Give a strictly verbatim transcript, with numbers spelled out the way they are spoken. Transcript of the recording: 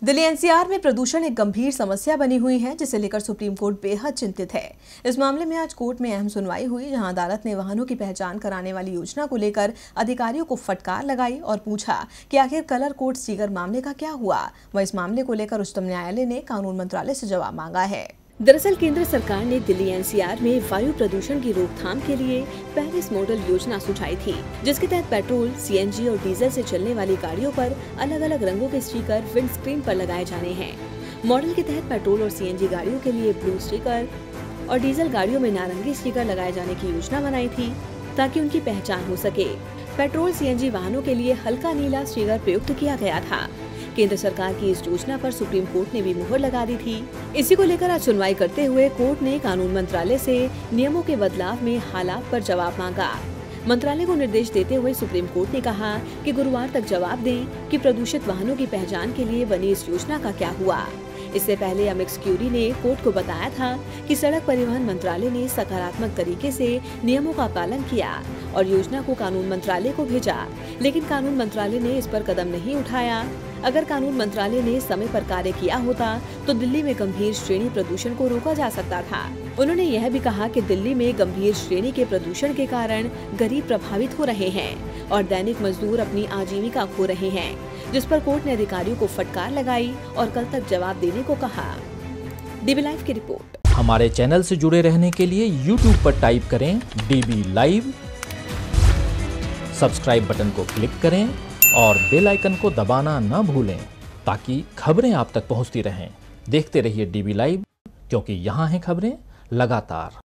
Delhi NCR में प्रदूषण एक गंभीर समस्या बनी हुई है, जिसे लेकर सुप्रीम कोर्ट बेहद चिंतित है। इस मामले में आज कोर्ट में अहम सुनवाई हुई, जहां अदालत ने वाहनों की पहचान कराने वाली योजना को लेकर अधिकारियों को फटकार लगाई और पूछा कि आखिर कलर कोड स्टिकर मामले का क्या हुआ। वह इस मामले को लेकर उच्चतम न्यायालय ने कानून मंत्रालय से जवाब मांगा है। दरअसल केंद्र सरकार ने दिल्ली एनसीआर में वायु प्रदूषण की रोकथाम के लिए पेरिस मॉडल योजना सुझाई थी, जिसके तहत पेट्रोल, सीएनजी और डीजल से चलने वाली गाड़ियों पर अलग अलग रंगों के स्टिकर विंड स्क्रीन पर लगाए जाने हैं। मॉडल के तहत पेट्रोल और सीएनजी गाड़ियों के लिए ब्लू स्टिकर और डीजल गाड़ियों में नारंगी स्टिकर लगाए जाने की योजना बनाई थी, ताकि उनकी पहचान हो सके। पेट्रोल सीएनजी वाहनों के लिए हल्का नीला स्टिकर प्रयुक्त किया गया था। केंद्र सरकार की इस योजना पर सुप्रीम कोर्ट ने भी मुहर लगा दी थी। इसी को लेकर आज सुनवाई करते हुए कोर्ट ने कानून मंत्रालय से नियमों के बदलाव में हालात पर जवाब मांगा। मंत्रालय को निर्देश देते हुए सुप्रीम कोर्ट ने कहा कि गुरुवार तक जवाब दें कि प्रदूषित वाहनों की पहचान के लिए बनी इस योजना का क्या हुआ। इससे पहले अमिकस क्यूरी ने कोर्ट को बताया था कि सड़क परिवहन मंत्रालय ने सकारात्मक तरीके से नियमों का पालन किया और योजना को कानून मंत्रालय को भेजा, लेकिन कानून मंत्रालय ने इस पर कदम नहीं उठाया। अगर कानून मंत्रालय ने समय पर कार्य किया होता तो दिल्ली में गंभीर श्रेणी प्रदूषण को रोका जा सकता था। उन्होंने यह भी कहा कि दिल्ली में गंभीर श्रेणी के प्रदूषण के कारण गरीब प्रभावित हो रहे हैं और दैनिक मजदूर अपनी आजीविका खो रहे हैं, जिस पर कोर्ट ने अधिकारियों को फटकार लगाई और कल तक जवाब देने को कहा। डीबी लाइव की रिपोर्ट। हमारे चैनल से जुड़े रहने के लिए यूट्यूब पर टाइप करें डीबी लाइव, सब्सक्राइब बटन को क्लिक करें और बेल आइकन को दबाना ना भूलें, ताकि खबरें आप तक पहुंचती रहें। देखते रहिए डीबी लाइव, क्योंकि यहाँ हैं खबरें लगातार।